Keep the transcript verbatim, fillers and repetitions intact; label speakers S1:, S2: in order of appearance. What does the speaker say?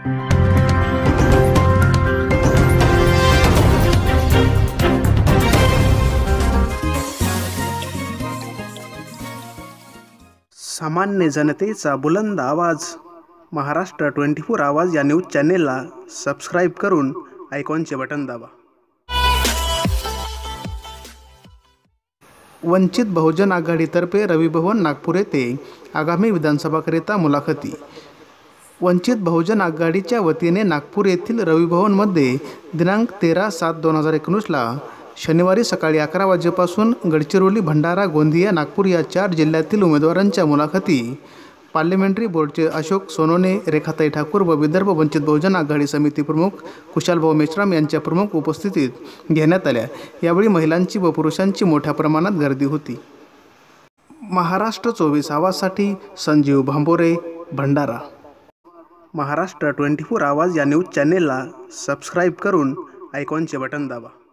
S1: सामान्य जनतेचा बुलंद आवाज महाराष्ट्र ट्वेंटी फोर आवाज या न्यूज चॅनेलला सबस्क्राईब करून आयकॉनचे बटन दाबा। वंचित बहुजन आघाडीतर्फे रवी भवन नागपूर येथे आगामी विधानसभाकरिता मुलाखती। वंचित बहुजन आघाडीच्या वतीने नागपूर येथील रवी भवनमध्ये दिनांक तेरा सात दोन हजार एकोणीसला शनिवारी सकाळी अकरा वाजेपासून गडचिरोली, भंडारा, गोंदिया, नागपूर या चार जिल्ह्यातील उमेदवारांच्या मुलाखती पार्लमेंटरी बोर्डचे अशोक सोनोने, रेखाताई ठाकूर व विदर्भ वंचित बहुजन आघाडी समिती प्रमुख कुशालभाऊ मेश्राम यांच्या प्रमुख उपस्थितीत घेण्यात आल्या। यावेळी महिलांची व पुरुषांची मोठ्या प्रमाणात गर्दी होती। महाराष्ट्र चोवीस आवाजसाठी संजीव भांबोरे, भंडारा। महाराष्ट्र ट्वेंटी फोर आवाज या न्यूज चॅनेलला सबस्क्राईब करून आयकॉनचे बटन दाबा।